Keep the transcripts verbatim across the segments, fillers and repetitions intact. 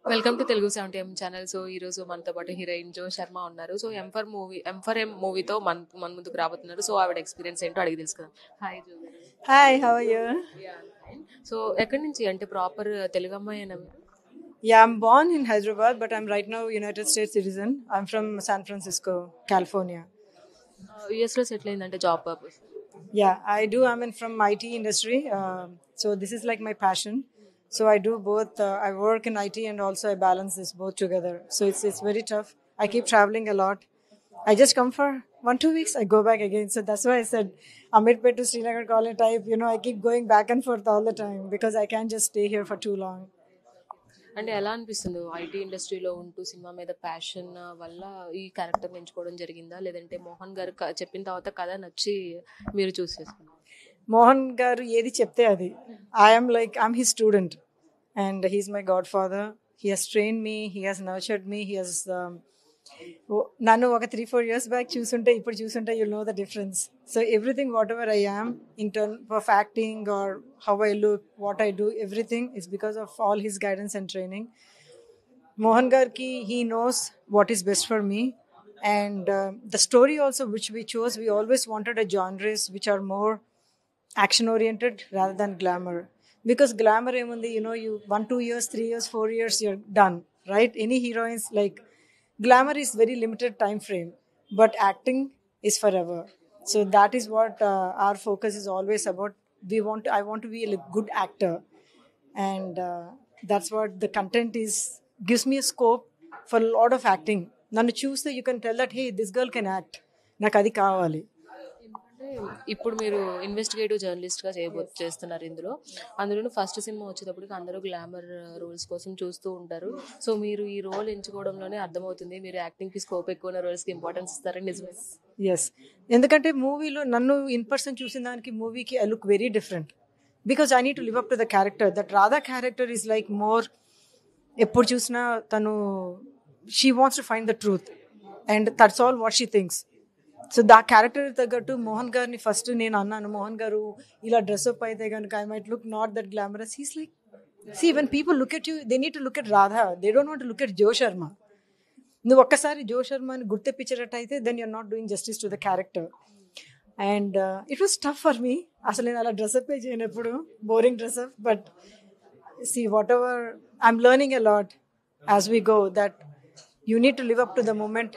Welcome to Telugu seventy M channel. So ఈ రోజు మనతో పాటు హీరోయిన్ జో శర్మ ఉన్నారు. So M for movie M for M మూవీతో మన మన ముందుకు రాబోతున్నారు. సో ఆవిడ ఎక్స్పీరియన్స్ ఏంటో అడిగి తెలుసుకుందాం. హాయ్ జో గారు. Hi, how are you? So ఎక్కడి నుంచి అంటే ప్రాపర్ తెలుగు అమ్మాయి అయినా Yeah, I'm born in Hyderabad, but I'm right now United States citizen. I'm from San Francisco, California. US లో సెటిల్ అయిందంటే job purpose? Yeah, I do. I'm in from I T industry, uh, so this is like my passion. So I do both. Uh, I work in I T and also I balance this both together. So it's it's very tough. I keep traveling a lot. I just come for one two weeks. I go back again. So that's why I said Amirpet to Srinagar College type. You know, I keep going back and forth all the time because I can't just stay here for too long. అంటే ఎలా అనిపిస్తుంది IT ఇండస్ట్రీలో ఉంటూ cinema మీద passion వల్ల ఈ character ఎంచుకోవడం జరిగిందా, లేదంటే మోహన్ గారు క- చెప్పిన తర్వాత కథ నచ్చి మీరు చూస్ చేసుకున్నారు? మోహన్ గారు ఏది చెప్తే అది. I'm like I'm he student and he's my godfather. He has train me, he has nurtured me, he has నన్ను ఒక త్రీ ఫోర్ ఇయర్స్ బ్యాక్ చూసుంటే ఇప్పుడు చూసుంటే you'll know the difference. So everything whatever I am in turn of acting or how I look, what I do, everything is because of all his guidance and training. Mohan Garki, he knows what is best for me. And uh, the story also which we chose, we always wanted a genres which are more action oriented rather than glamour. Because glamour, emundi, you know, you one, two years, three years, four years, you're done, right? Any heroines, like glamour is very limited time frame, but acting is forever. So that is what uh, our focus is always about. We want, to, I want to be a good actor. And uh, that's what the content is, gives me a scope for a lot of acting. Nannu choose you can tell that hey, this girl can act, నాకు అది కావాలి. అంటే ఇప్పుడు మీరు investigative journalist గా చేయబో చేస్తున్నారు ఇందులో. అందులో ఫస్ట్ సినిమా వచ్చేటప్పటికి అందరూ గ్లామర్ రోల్స్ కోసం చూస్తూ ఉంటారు. సో మీరు ఈ రోల్ ఎంచుకోవడంలోనే అర్థమవుతుంది మీరు యాక్టింగ్ కి స్కోప్ ఎక్కువ ఉన్న రోల్స్ కి ఇంపార్టెన్స్ ఇస్తారని. నిజమే? ఎస్, ఎందుకంటే మూవీలో నన్ను ఇన్ పర్సన్ చూసిన దానికి మూవీకి I look very different because I need to live up to the character. That Radha character is like more, ఎప్పుడు చూసినా తను she wants to find the truth and that's all what she thinks. So the character తగ్గట్టు మోహన్ గారిని first నేను అన్నాను, మోహన్ గారు ఇలా డ్రెస్అప్ అయితే కనుక I might look not that glamorous. He's like, see when people look at you they need to look at Radha, they don't want to look at Jo Sharma. నువ్వు ఒక్కసారి జో శర్మని గుర్తిపించేటట్టు అయితే then you're not doing justice to the character. And it was tough for me. అసలు నేను అలా dress up చేయను ఎప్పుడు, boring dress up. But see whatever I'm learning a lot as we go, that you need to live up to the moment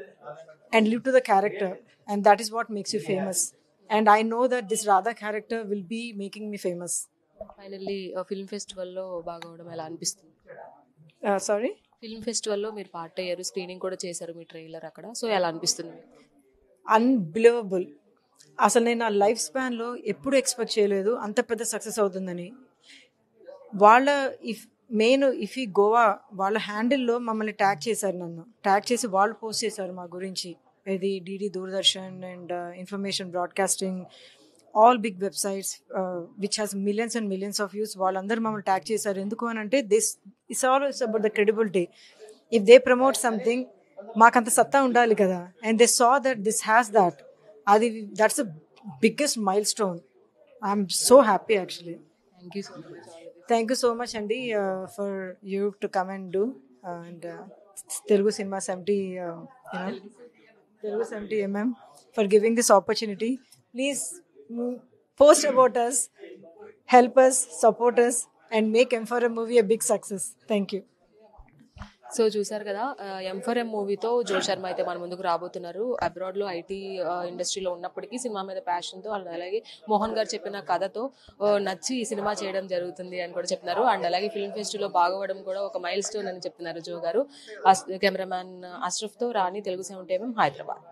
and live to the character, and that is what makes you famous. And I know that this Radha character will be making me famous. Finally film festival లో బాగా అవడం ఎలా అనిపిస్తుంది? uh, sorry film festival లో మీరు part అయ్యారు, screening కూడా చేశారు మీ ట్రైలర్ అక్కడ. సో ఎలా అనిపిస్తుంది మీకు? అన్బిలీవబుల్. అసలు నేను నా లైఫ్ స్పాన్లో ఎప్పుడు ఎక్స్పెక్ట్ చేయలేదు అంత పెద్ద సక్సెస్ అవుతుందని. వాళ్ళ ఇఫ్ మెయిన్ ఇఫ్ ఈ గోవా వాళ్ళ హ్యాండిల్లో మమ్మల్ని ట్యాగ్ చేశారు, నన్ను ట్యాగ్ చేసి వాళ్ళు పోస్ట్ చేశారు మా గురించి. ఇది DD Doordarshan and information broadcasting, all big websites which has millions and millions of views, వాళ్ళందరూ మమ్మల్ని ట్యాగ్ చేశారు. ఎందుకు అని అంటే this it's all it's about the credibility. If they promote something మాకంత సత్తా ఉండాలి కదా. And they saw that this has that. అది that's the biggest milestone. I'm so happy actually. Thank you so much. Thank you so much, Andy, uh, for you to come and do. Uh, and uh, Telugu Cinema seventy, uh, you know, Telugu seventy M M for giving this opportunity. Please mm, post about us, help us, support us, and make M four M movie a big success. Thank you. So చూసారు కదా, ఎం for M మూవీతో జో శర్మ అయితే మన ముందుకు రాబోతున్నారు. అబ్రాడ్లో IT ఇండస్ట్రీలో ఉన్నప్పటికీ cinema మీద ప్యాషన్తో, అండ్ అలాగే మోహన్ గారు చెప్పిన కథతో నచ్చి ఈ సినిమా చేయడం జరుగుతుంది అని కూడా చెప్తున్నారు. అండ్ అలాగే ఫిల్మ్ ఫెస్టివల్లో బాగోవడం కూడా ఒక మైల్ స్టోన్ అని చెప్తున్నారు జో గారు. కెమెరామ్యాన్ అష్రఫ్తో రాణి, తెలుగు సెవెంటీ ఎంఎం, హైదరాబాద్.